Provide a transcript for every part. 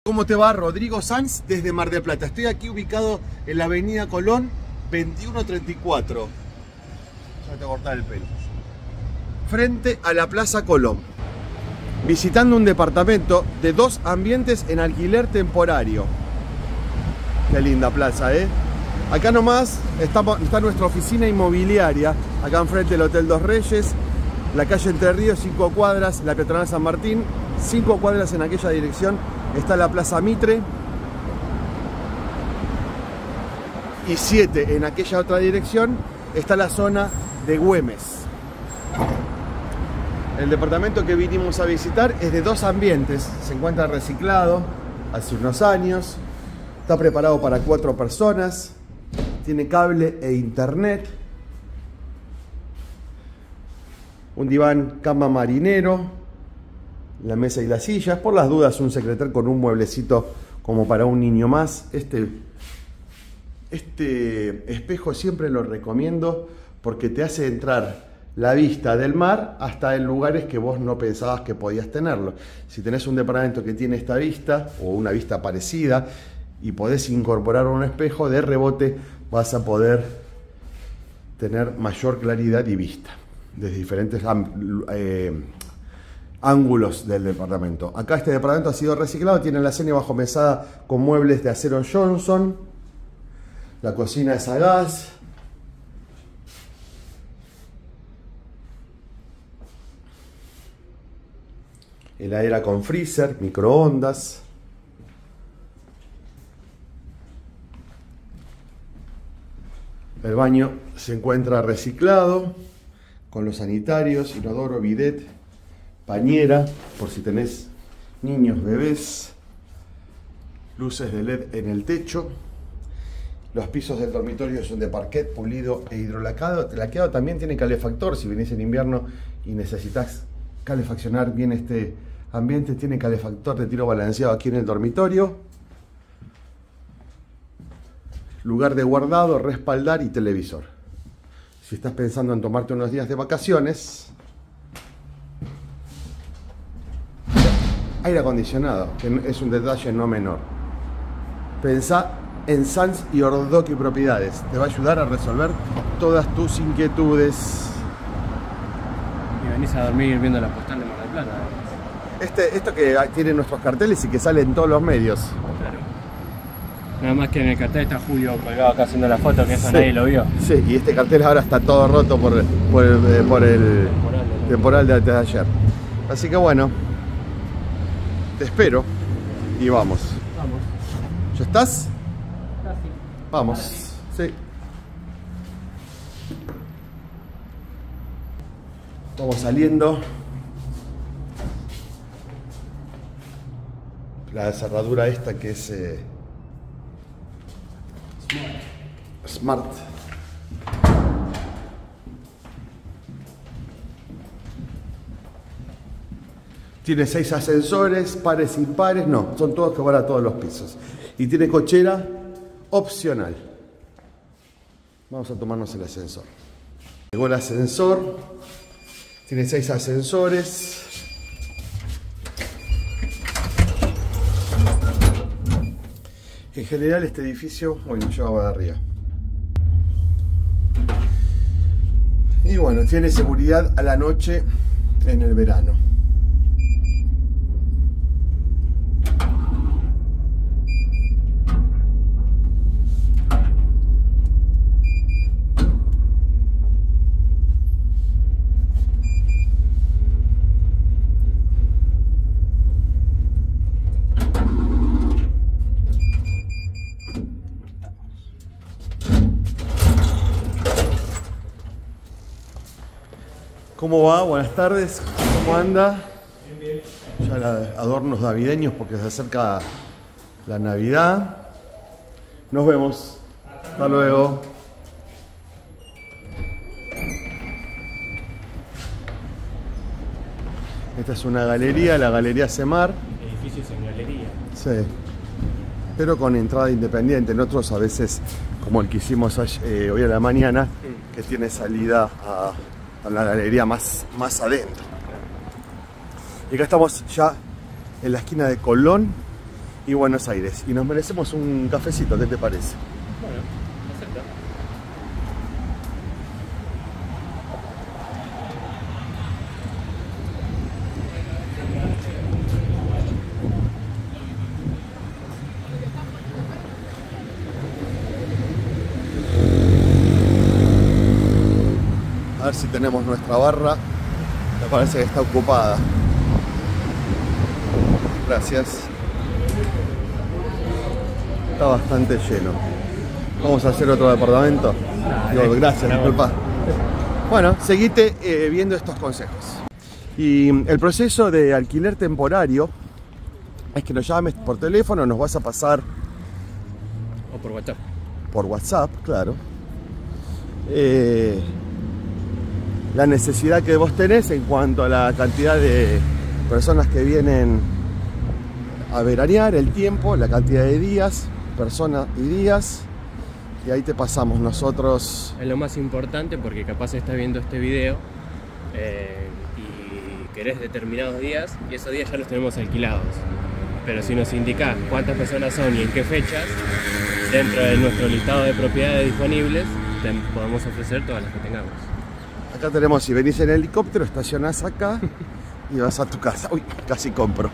¿Cómo te va? Rodrigo Sanz desde Mar del Plata. Estoy aquí ubicado en la avenida Colón 2134. Ya te voy a cortar el pelo. Frente a la Plaza Colón. Visitando un departamento de 2 ambientes en alquiler temporario. Qué linda plaza, ¿eh? Acá nomás está nuestra oficina inmobiliaria. Acá enfrente del Hotel Dos Reyes. La calle Entre Ríos, 5 cuadras. La peatonal San Martín, 5 cuadras en aquella dirección. Está la Plaza Mitre y 7 en aquella otra dirección está la zona de Güemes. El departamento que vinimos a visitar es de 2 ambientes, se encuentra reciclado hace unos años, está preparado para 4 personas, tiene cable e internet, un diván cama marinero, la mesa y las sillas, por las dudas un secreter con un mueblecito como para un niño más. Este espejo siempre lo recomiendo porque te hace entrar la vista del mar hasta en lugares que vos no pensabas que podías tenerlo. Si tenés un departamento que tiene esta vista o una vista parecida y podés incorporar un espejo, de rebote vas a poder tener mayor claridad y vista desde diferentes ángulos del departamento. Acá este departamento ha sido reciclado, tiene la alacena bajo mesada con muebles de acero Johnson, la cocina es a gas, heladera con freezer, microondas, el baño se encuentra reciclado con los sanitarios, inodoro, bidet, pañera, por si tenés niños, bebés, luces de LED en el techo. Los pisos del dormitorio son de parquet pulido e hidrolacado. El laqueado también tiene calefactor. Si venís en invierno y necesitas calefaccionar bien este ambiente, tiene calefactor de tiro balanceado aquí en el dormitorio. Lugar de guardado, respaldar y televisor. Si estás pensando en tomarte unos días de vacaciones, aire acondicionado, que es un detalle no menor. Pensá en Sanz y Ordoqui Propiedades. Te va a ayudar a resolver todas tus inquietudes. Y venís a dormir viendo la postal de Mar del Plata. Esto que tiene nuestros carteles y que sale en todos los medios. Claro. Nada más que en el cartel está Julio colgado acá haciendo la foto, que eso sí, nadie lo vio. Sí, y este cartel ahora está todo roto por el temporal de antes de ayer. Así que bueno, te espero y vamos. Vamos. ¿Ya estás? Casi. Vamos. Sí. Vamos saliendo. La cerradura esta que es Smart. Tiene 6 ascensores, pares, impares, no, son todos que van a todos los pisos. Y tiene cochera opcional. Vamos a tomarnos el ascensor. Llegó el ascensor, tiene 6 ascensores. En general este edificio, bueno, lleva de arriba. Y bueno, tiene seguridad a la noche en el verano. ¿Cómo va? Buenas tardes. ¿Cómo anda? Bien, bien. Ya adornos navideños porque se acerca la Navidad. Nos vemos. Hasta luego. Esta es una galería, la Galería Semar. Edificios en galería. Sí. Pero con entrada independiente. En otros a veces, como el que hicimos hoy a la mañana, que tiene salida a la galería más adentro. Y acá estamos ya en la esquina de Colón y Buenos Aires. Y nos merecemos un cafecito, ¿qué te parece? Bueno, acepto. A ver si tenemos nuestra barra. Me parece que está ocupada. Gracias. Está bastante lleno. Vamos a hacer otro departamento. Digo, gracias, disculpa. Bueno, seguite viendo estos consejos. Y el proceso de alquiler temporario es que nos llames por teléfono, nos vas a pasar O por WhatsApp. por WhatsApp, claro. La necesidad que vos tenés en cuanto a la cantidad de personas que vienen a veranear, el tiempo, la cantidad de días, personas y días, y ahí te pasamos nosotros. Es lo más importante porque capaz estás viendo este video y querés determinados días y esos días ya los tenemos alquilados. Pero si nos indicás cuántas personas son y en qué fechas, dentro de nuestro listado de propiedades disponibles, te podemos ofrecer todas las que tengamos. Acá tenemos, si venís en helicóptero, estacionás acá y vas a tu casa. Uy, casi compro.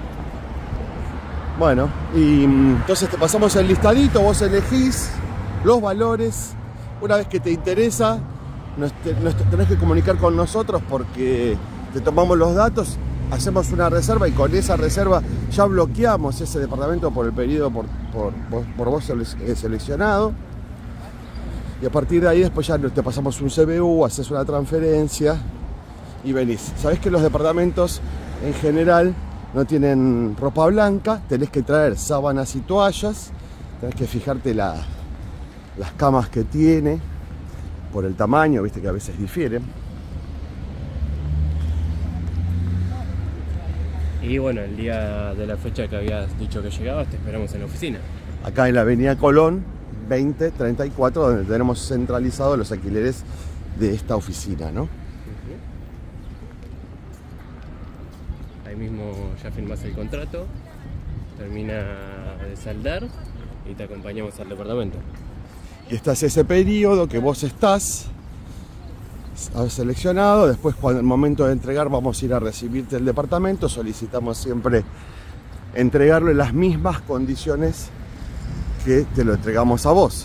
Bueno, y entonces te pasamos el listadito, vos elegís los valores. Una vez que te interesa, nos tenés que comunicar con nosotros porque te tomamos los datos, hacemos una reserva y con esa reserva ya bloqueamos ese departamento por el periodo por vos seleccionado. Y a partir de ahí después ya te pasamos un CBU, haces una transferencia y venís. Sabés que los departamentos en general no tienen ropa blanca, tenés que traer sábanas y toallas, tenés que fijarte las camas que tiene, por el tamaño, viste que a veces difieren. Y bueno, el día de la fecha que habías dicho que llegabas, te esperamos en la oficina. Acá en la avenida Colón 2034, donde tenemos centralizados los alquileres de esta oficina, ¿no? Ahí mismo ya firmás el contrato, termina de saldar y te acompañamos al departamento. Y estás ese periodo que vos has seleccionado. Después, cuando el momento de entregar, vamos a ir a recibirte el departamento. Solicitamos siempre entregarlo en las mismas condiciones que te lo entregamos a vos.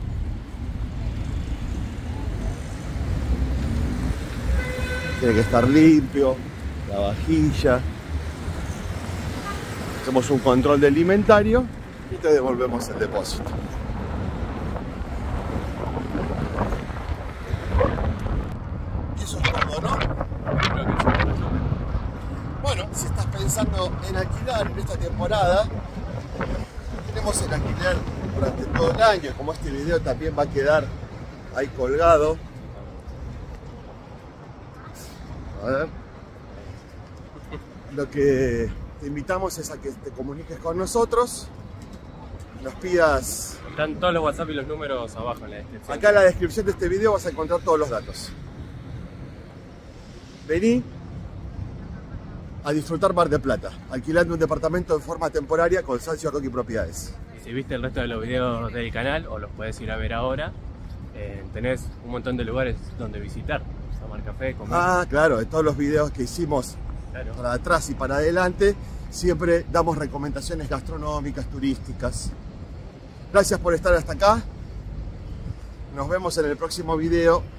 Tiene que estar limpio, la vajilla. Hacemos un control del inventario y te devolvemos el depósito. Eso es todo, ¿no? Creo que sí. Bueno, si estás pensando en alquilar en esta temporada, tenemos el alquiler durante todo el año. Como este video también va a quedar ahí colgado. A ver. Lo que te invitamos es a que te comuniques con nosotros, nos pidas. Están todos los WhatsApp y los números abajo en la descripción. Acá en la descripción de este video vas a encontrar todos los datos. Vení a disfrutar Mar del Plata, alquilando un departamento en forma temporaria con Sancio Rocky Propiedades. Y si viste el resto de los videos del canal, o los puedes ir a ver ahora, tenés un montón de lugares donde visitar. Tomar café, comer. Ah, claro, en todos los videos que hicimos, Claro. para atrás y para adelante, siempre damos recomendaciones gastronómicas, turísticas. Gracias por estar hasta acá. Nos vemos en el próximo video.